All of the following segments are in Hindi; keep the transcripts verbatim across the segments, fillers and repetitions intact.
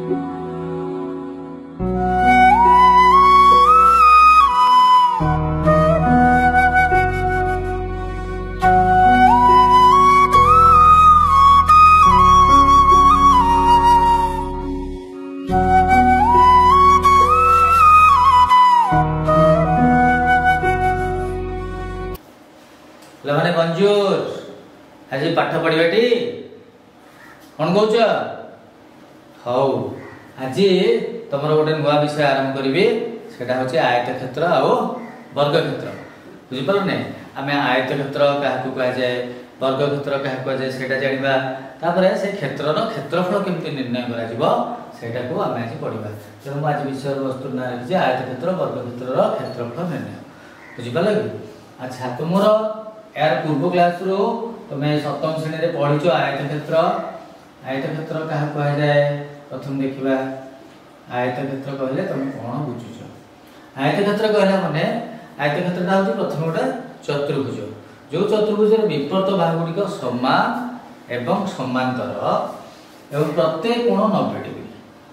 लमाने मंजूर आज पाठ पढ़ाटी कौन कौच हौ आज तुम गोटे नुआ विषय आरंभ करी से आयत क्षेत्र आउ वर्ग क्षेत्र बुझीपार ना आम आयत क्षेत्र क्या कहुए वर्ग क्षेत्र क्या कहुए से जाना तापर से क्षेत्र क्षेत्रफल केमती निर्णय करा को आम आज पढ़ा तेणु मुझे आज विषय वस्तु ना रखी आयत क्षेत्र वर्ग क्षेत्र क्षेत्रफल निर्णय बुझीपार कि अच्छा तुम यार पूर्व क्लास रो तुम्हें सप्तम श्रेणी रे पढ़ीचो आयत क्षेत्र आयत क्षेत्र क्या कहुए प्रथम देखा आयत क्षेत्र कहले तुम कौन बुझुच आयत क्षेत्र कहला माने आयत क्षेत्र हूँ प्रथम गोटे चतुर्भुज जो चतुर्भुज विपरीत बाहु गुड़िक समान एवं समांतर एवं प्रत्येक कोण नब्बे डिग्री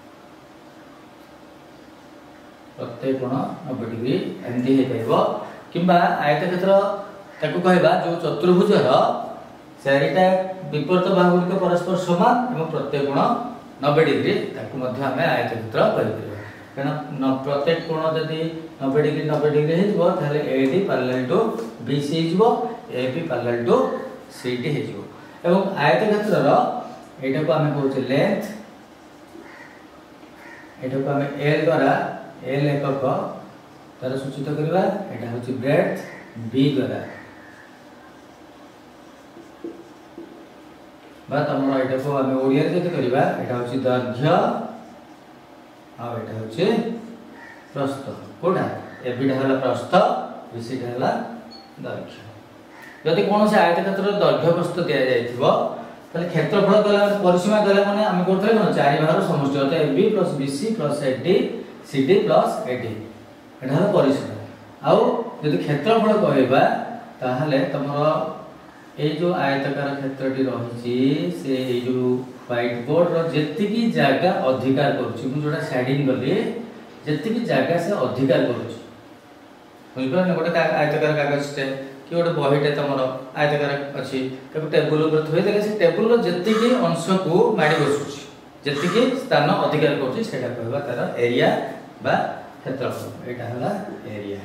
प्रत्येक कोण नब्बे डिग्री एमती हो किंबा आयत क्षेत्र ताकू कहबा जो चतुर्भुजर चारिटा विपरीत बाहु गुड़िक परस्पर समान एवं प्रत्येक कोण नब्बे डिग्री ताकू मध्य आम आयत क्षेत्र कह कारण प्रत्येक कोण जदि नब्बे डिग्री नब्बे डिग्री हो A D parallel to B C हो A B parallel to C D हो एवं आयत क्षेत्र एटा को आम कहूँ लेंथ एटा को आम एल द्वारा एल एकक तार सूचित करवा एटा हूँ ब्रेड्थ बी द्वारा बा तुम यहाँ को आम ओडिया जब करवा यहाँ हूँ दैर्घ्य आटा हूँ प्रस्थ कौटा एबिटा है प्रस्थ बीसीटा है दैर्घ्य जदि कौन से आयत क्षेत्र दैर्घ्य प्रस्थ दि जाए क्षेत्रफल कला परिसीमा कला मैंने आम करते कौन चार भाग समष्टि अर्थात A B plus B C plus A D C D plus A D यहाँ है परिसीमा आउ जदि क्षेत्रफल कहवा ताहले तुम ये जो आयतकार क्षेत्रटी रही से जो व्हाइट बोर्ड री जगह अधिकार करुँचा शेडिंग कली जी जगह से अधिकार करुँच गोटे आयतकार कागज कि गोटे बहीटे तुम आयतकार अच्छी टेबुल थोड़े से टेबुल जी अंश को माड़ी बसुची जी स्थान अधिकार करा तार एरिया बा क्षेत्रफल यहाँ है एरिया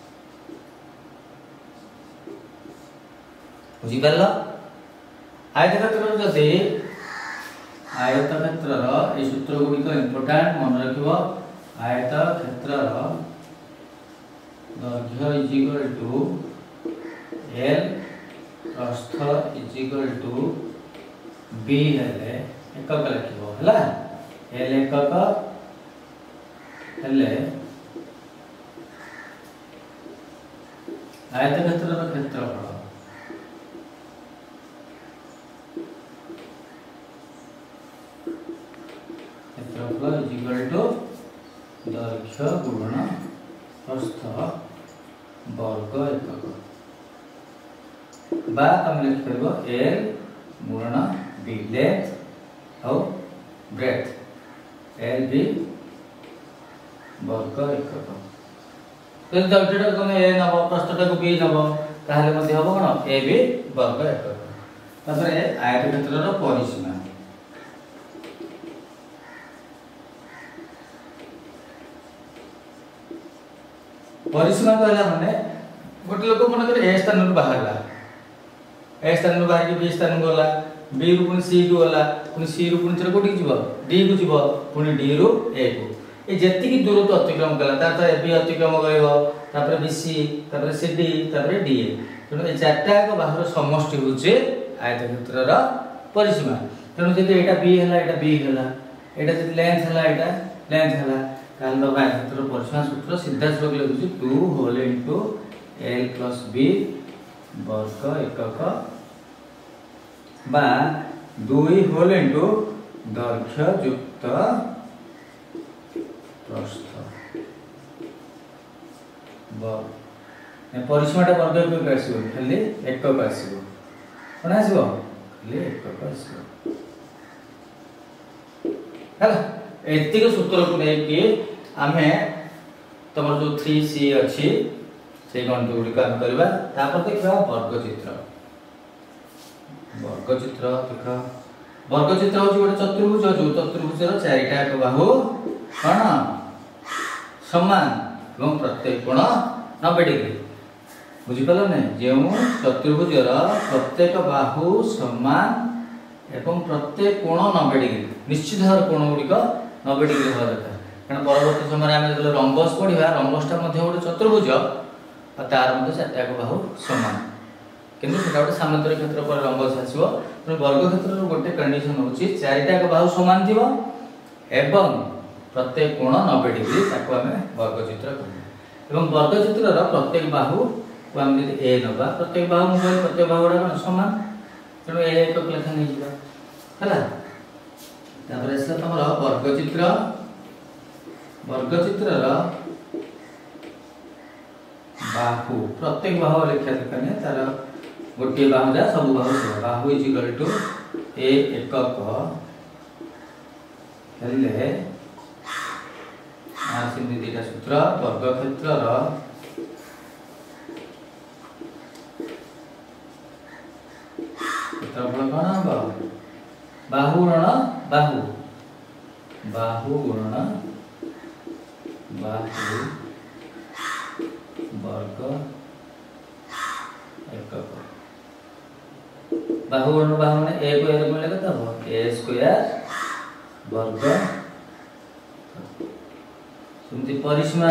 बुझीपार आयत क्षेत्र जदि आयत क्षेत्र ये सूत्र गुड़िक इम्पोर्टाट मन रख आयत क्षेत्र दैर्घ्य इज इक्वल टू एल प्रस्थ इज इक्वल टू बी हेले एकक लिखिबो हला एल एकक हेले आयत क्षेत्र क्षेत्रफल क्षेत्रफल इज इक्वल टू दैर्घ्य गुणन प्रस्थ वर्ग एकक बा तुम लिख परबो एल गुणन बी लेंथ और ब्रेड्थ एल बी वर्ग एकक तो दैर्घ्यटा तुम ए नब प्रस्थटा को बी नब ताहले मध्ये हबो कोन ए बी वर्ग एकक तबरे आयत क्षेत्रर परिसीमा परिसीमा कहला माने गोटे लोक मन कर ए स्थान रु बाहरला ए स्थान रु बाहर बी स्थान गला बी रु पुनी सी को गला पुनी सी रु पुनी चर कोठी जीव डी को जीव पुनी डी रु ए को ए जति की दूरत्व अतिक्रम कला तार ए बी अतिक्रम करबो तापर बी सी तापर सी डी तापर डी ए तेणु ए चारटा को बाहर समष्टि होचे आयत क्षेत्रर परिसीमा तेणु जदि एटा बी हला एटा बी हला एटा जदि लेंथ हला एटा लेंथ हला काल दबा क्षेत्र परिसीमा सूत्र सीधा सलग लिखुची two whole into L plus B वर्ग एकक बा दुई होल इनटू दैर्घ्य युक्त प्रस्थ वर्ग परिसीमाटा वर्ग एकक आसीबो खाली एकक आसीबो कोन आसीबो खाली एकक आसीबो हला एतिक सूत्र को लेके आमे तमर जो थ्री सी अछि से गणित गुड़िक आम करवा तापर देखा वर्ग चित्र वर्ग चित्र देख वर्ग चित्र हूँ गोटे चतुर्भुज जो चतुर्भुज चारिटा बाहु कौन समान एवं प्रत्येक कोण नब्बे डिग्री बुझिपाल ना जो चतुर्भुजर प्रत्येक बाहु समान एवं प्रत्येक कोण नब्बे डिग्री निश्चित भाव कोण गुड़िक नब्बे डिग्री हवा दरकार कारण परवर्त समय आम जो रंबस पढ़ा रंबसटा गोटे चतुर्भुज और तार चार्टा बाहु समान किंतु से गोटे सामांतर क्षेत्र पर रंबस आसो तेणु वर्ग क्षेत्र गोटे कंडीशन होची चारिटा बाहु समान थी एवं प्रत्येक कोण नब्बे डिग्री ताको आम वर्ग चित्र कर वर्ग चित्र प्रत्येक बाहु को आम जब ए नवा प्रत्येक बाहु मुझे प्रत्येक बाहु गुड़ा कौन समान तेणु ए एक लेखा नहीं है तुम वर्ग चित्र वर्ग चित्र बाहु प्रत्येक बाहु लिखा दरकार तार गोटे बाहु जा सब बाहु सब बाहु इज इक्वल टू ए एकक हेले आ सिंधी दिटा सूत्र वर्ग क्षेत्र क्षेत्रफल कौन हम बाहु गुणन बाहु बाहु गुणन बाहु वर्ग एकक बाहु गुणन बाहु माने ए को ए में लिखता हो ए स्क्वायर वर्ग सुनती परिसीमा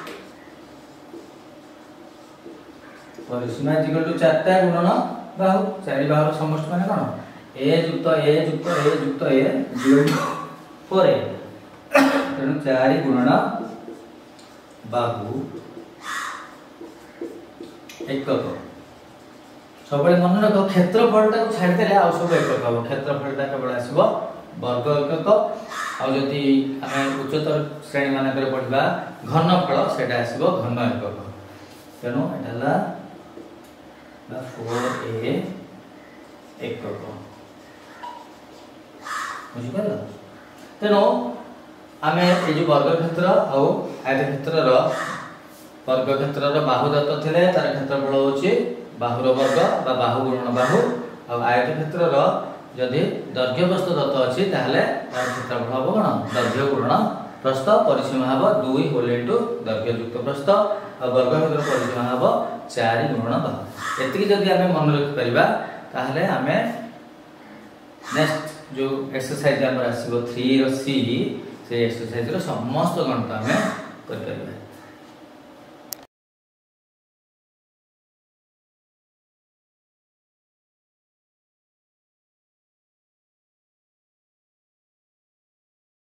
परिसीमा इक्वल टू चारटा गुणन बाहु चारि बाहु समष्टि माने कोन ए युक्त ए युक्त ए युक्त ए जोड़ पर तेणु चारि गुणन बाहु एकक सब मन रख क्षेत्रफलटा को छाड़ी देले आ सब एकक हम क्षेत्रफलटा केवल आसीबो वर्ग एकक आदि आम उच्चतर श्रेणी मानक पढ़ा घनफल से आसो घन एकक तेणु यहाँ फोर ए एकक बुझिपार तेणु आम ये वर्ग क्षेत्र आयत क्षेत्र वर्ग क्षेत्र बाहु दत्त थे तार क्षेत्रफल होची बाहुर वर्ग बा बाहु गुणन बाहु और आयत क्षेत्र जदि दैर्घ्य प्रस्थ दत्त अच्छी तार क्षेत्रफल हम कौन दैर्घ्य गुणन प्रस्थ परिसीमा हम दुई होल इंटू दैर्घ्य युक्त प्रस्थ और वर्ग क्षेत्र परिसीमा हम चार गुणन बाहु एति जदि आम मन रखिपर ताहले आम नेक्स्ट जो एक्सरसाइज आम आसो थ्री सी से एक्सरसाइज समस्त गणित आम